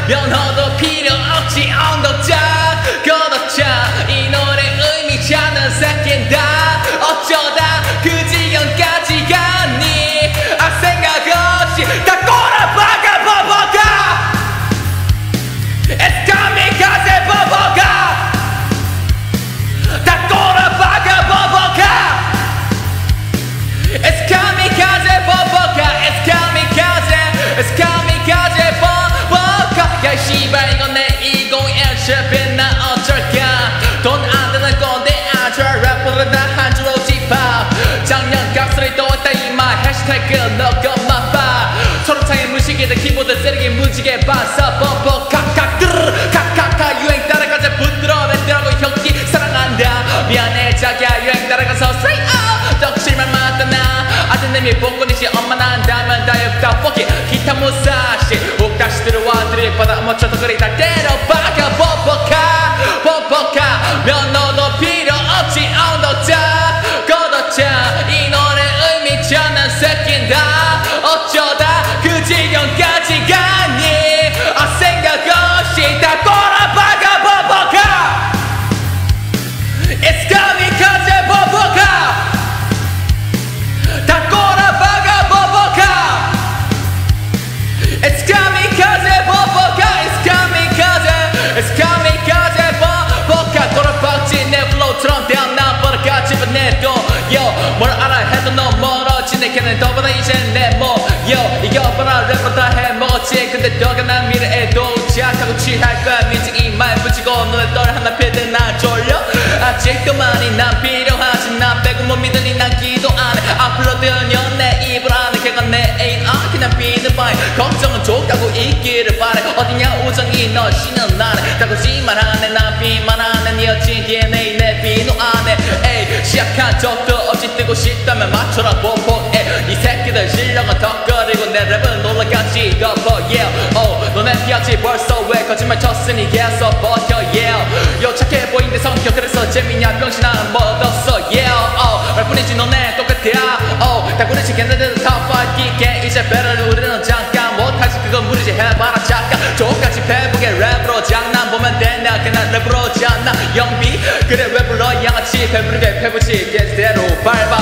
면허도 필요 없지 엉덕자 걷어차 이 노래 의미 찾는 새낀다 어쩌다 그 지경까지 갔니 아 생각 없이 다 꼬라박아 버버가 It's kamikaze 버버가 다 꼬라박아 버버가 It's kamikaze 버버가 It's kamikaze It's kamikaze 버버가 야 씨발 이건 내 2017 나 어쩔까 돈 안 드는 건데 아저 래퍼를 다 한 줄로 집합 작년 각설이 또 왔다 이마 해시태그 너것만 봐 서로 차이 무시기들 키보드 세리기 무지개 봤어 버버 각각 드르르 각각각 유행 따라가자 붙들어 냈더라고 형기 사랑한다 미안해 자기야 유행 따라가서 say oh 떡실만 맞다 나 아드님이 복권이지 엄마 난다면 다육다 포기 기타 무사시 욱 다시 들어와 드립받아 멋져도 그리 다 때려박아 버버카 면허도 필요 없지 엉덕자 걷어차 이 노래 의미 찾는 새낀다 어쩌다 그 지경까지 갔니 아 생각 없이 다 꼬라박아 버버카 It's kamikaze 버버카 다 꼬라박아 버버카 It's kamikaze 버버카 It's kamikaze It's kamikaze 버버카 꼬라박지 내 플로우처럼 대한나 버릇가 집어내도 yo 뭘 알아 해도 너 멀어지네 걔는 더보다 이제 내모 yo 이겨봐라 래퍼 다 해먹었지 근데 너가 난 미래에 도착하고 취할 거야 민증이 말 붙이고 눈에 떨 하나 피든 나 졸려 아직도 많이 난 필요하지 나 빼고 못 믿으니 난 기도 안해 앞으로 들려 내 입을 안해 걔가 내 애인 그냥 비는 바에 걱정은 족하고 있기를 바래 어디냐 우정이 너 쉬는 날에 다구지만 하네 난 비만 하네 네 여친 DNA 내 비누 안에 에이 시작한 적도 없이 뜨고 싶다면 맞춰라 보포에 이 새끼들 실력은 덕거리고 내 랩은 놀라같이 덮어 yeah 너네 피하지 벌써 왜 거짓말 쳤으니 계속 버텨 yeah 착해 보이는 내 성격 그래서 재미냐 병신아 뻗었어 yeah 말뿐이지 너네 똑같아 다구리치 걔네들은 top5 기계 이제 배를 우리는 잠깐 못하지 그건 무리지 해봐라 잠깐 족같이 페북에 랩으로 장난 보면 되나 그날 랩으로 장난 영비 그래 왜 불러 양아치 배부르게 패부지 개대로 밟아